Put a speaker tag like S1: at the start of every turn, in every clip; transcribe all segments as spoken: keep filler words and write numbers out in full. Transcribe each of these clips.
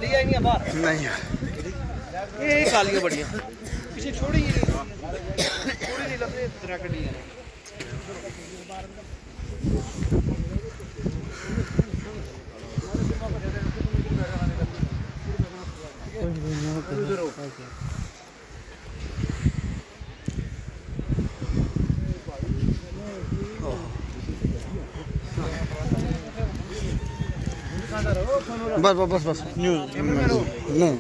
S1: बढ़िया ही नहीं बाहर
S2: नहीं यार,
S1: ये कालियां बढ़िया पीछे छोड़ी ही थोड़ी नहीं लगे तरह कटी है।
S2: बस बस बस बस न्यूज नहीं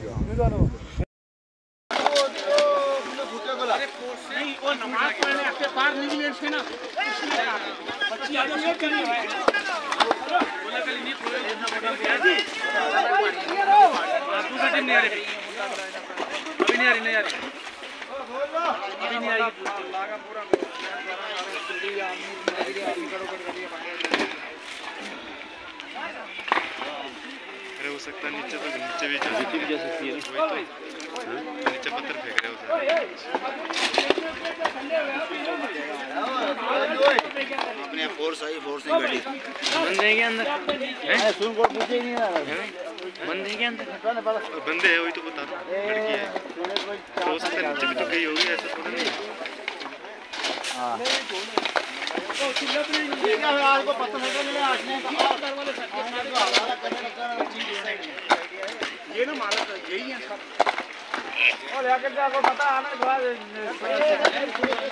S3: वो नमाज पढ़ने आपके पार निकले थे ना बच्ची आ गई करी बोला कल नहीं पूरे इतना बड़ा गया जी तू कटिंग नहीं आ रही अभी नहीं आ रही नहीं आ रही अभी नहीं आई लागा पूरा
S4: अरे हो सकता है नीचे तो नीचे भी जा सकती है ना, वही तो नीचे पत्थर फेंक रहे हो अपने फोर्स आई फोर्स नहीं गाड़ी
S3: बंदे के अंदर हैं सुन को पूछे ही नहीं आ रहा बंदे के अंदर
S4: बंदे है वही तो बता रहा हूं लड़की है तो हो सकता है नीचे भी तो गई होगी ऐसा थोड़ा नहीं। हां तो चिल्ला पे ये क्या है आपको पता है कि मेरे आसने का आकर वाले सबके सारे को हवाला करने का चीज है ये ना मालूम यही है सब और लेकर के आपको पता आने के बाद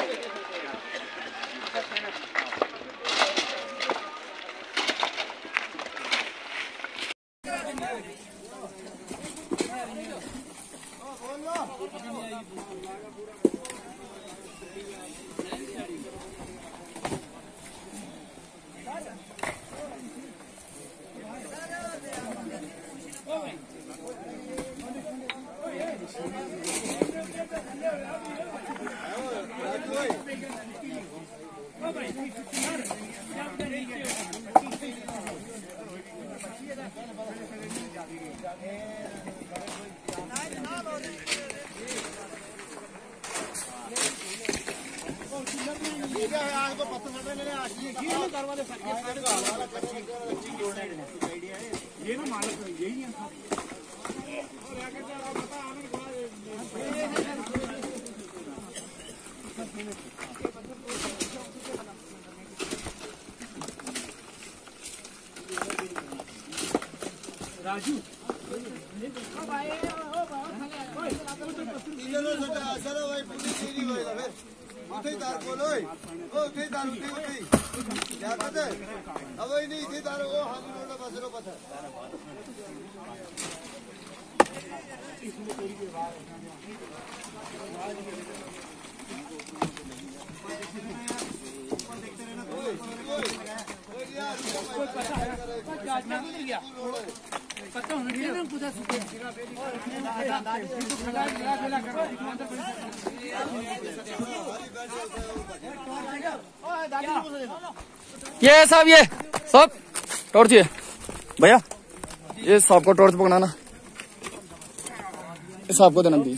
S4: ये ना मालूम यही है राजू
S2: उठे तार बोलो ओ उठे तार उठे उठे क्या कहते अब ही नहीं इथे तार वो हाथ में बसरो पता
S3: पता होना चाहिए ना कुछ
S5: ये साहब ये सब टॉर्च है भैया, ये सांप को टॉर्च पकड़ाना, इस सांप को देना दी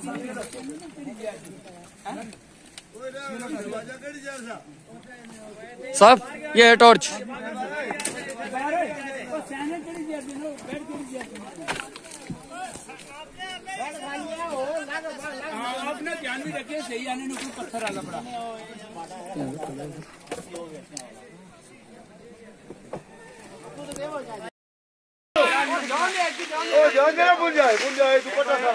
S5: साहब, ये है टॉर्च।
S3: आपने ध्यान भी रखे सही आने में कोई पत्थर आगा पड़ा
S2: ओ जान जरा भूल जाए भूल जाए दुपट्टा था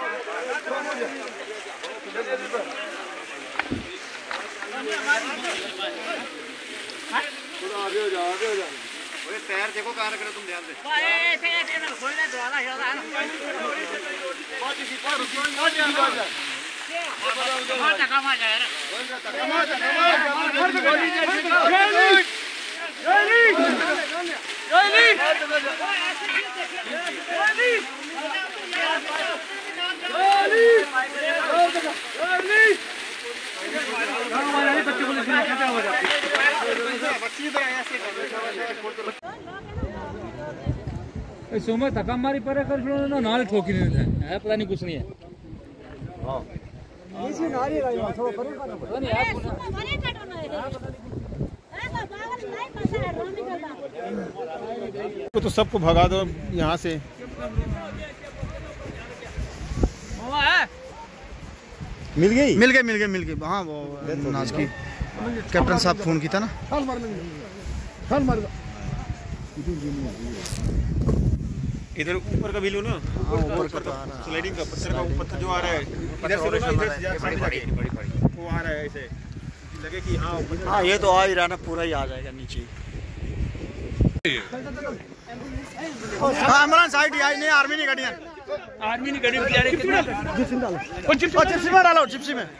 S2: थोड़ा आगे हो जा आगे हो जा
S4: ओए पैर देखो कहां रख रहे तुम ध्यान से
S3: ओए ऐसे ऐसे ना खोलने द्वारा है ना
S4: बहुत ही बहुत बहुत ही बात है
S3: बहुत टका मार जाए यार
S4: कमा कमा गोली जय जय
S3: सोमा थका मारी पर कर ना नाल ठोकी नहीं है, पता नहीं कुछ नहीं है। हां इसी नारी रही है थोड़ा परे का पता नहीं है परे काटना है। अरे बाबा नहीं पता है रोमी करता
S2: तो सबको भगा दो यहाँ से। मिल गई
S1: मिल गए मिल गए मिल गए। हाँ वो नाज की कैप्टन साहब फोन किया था ना।
S4: इधर ऊपर का भी लो ना, ऊपर का स्लाइडिंग का पत्थर का पत्थर जो आ रहा है इधर से लो ना, इधर से बड़ी बड़ी वो आ रहा है ऐसे लगे कि हाँ
S2: हाँ ये तो आ ही रहा ना, पूरा ही आ जाएगा नीचे।
S1: हाँ एम्बुलेंस आई आई नहीं, आर्मी नहीं गाड़ियाँ,
S3: आर्मी नहीं गरीब बेचारे कितना
S1: जिप्सी में डालो, जिप्सी में डालो, जिप्सी में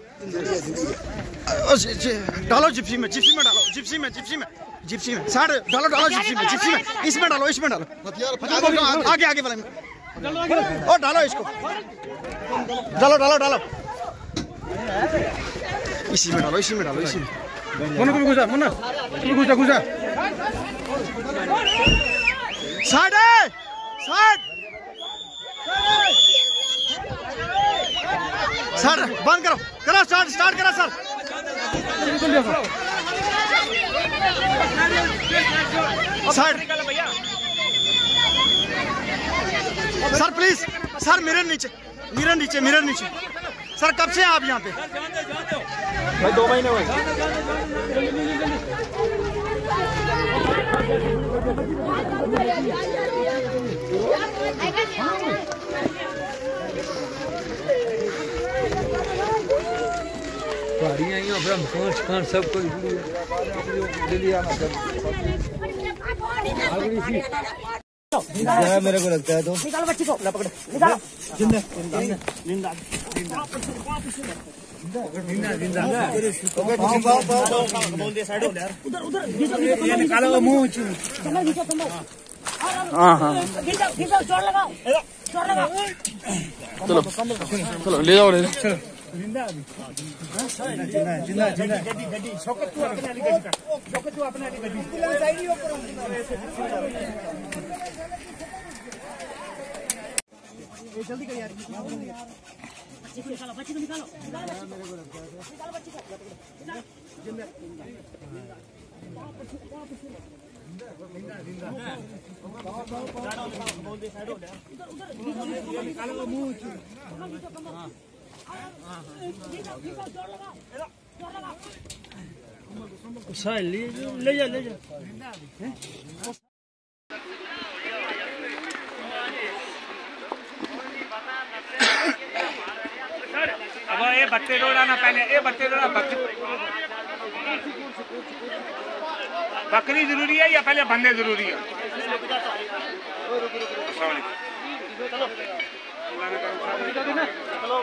S1: डालो, जिप्सी में जिप्सी में डालो, जिप्सी में जिप्सी में जिप्सी में साइड डालो डालो, जिप्सी में जिप्सी में इसमें डालो, इसमें डालो, आगे आगे वाले में और डालो इसको, डालो डालो डालो, इसी में डालो, इसी में डालो, इसी में मुन्ना को भी घुसा, मुन्ना को घुसा घुसा साइड साइड सर बंद करो, करो स्टार्ट स्टार्ट करो sir. Sir sir please sir, mirror नीचे, मिरर नीचे, मिरर नीचे सर। कब से आप यहाँ पे?
S4: भाई दो महीने हुए।
S3: गाड़ियाँ यहाँ पर पाँच पाँच सब कोई
S2: मेरे को लगता है तो
S6: निकालो बच्ची को, पकड़ो निकालो।
S2: जिंदा जिंदा जिंदा जिंदा जिंदा बोल दे साइड यार,
S6: उधर उधर घिसो
S2: ये निकालो वो मुंह
S6: कमर घिसो कमर।
S5: हाँ हाँ
S6: घिसो घिसो, जोर लगाओ जोर लगाओ।
S5: चलो चलो ले जाओ ले जाओ।
S2: जिंदा जिंदा जिंदा जिंदा गड्डी गड्डी शौकत तू अपने वाली गड्डी का, शौकत तू अपने वाली गड्डी लग जाएगी ऊपर। ये जल्दी कर यार,
S6: बच्ची को निकालो, बच्ची को निकालो, निकालो बच्ची को, निकालो बच्ची को।
S2: जिंदा जिंदा बोल दे साइड हो यार,
S6: उधर उधर
S2: निकालो वो मुंह।
S6: जोर लगाओ जोर लगाओ।
S2: साइड ले ले जा ले जा।
S3: अब ये बत्ते डोला ना पहले, ये बत्ते डोला बकरी बकरी जरूरी है या पहले बंदे जरूरी है?
S4: अस्सलाम वालेकुम।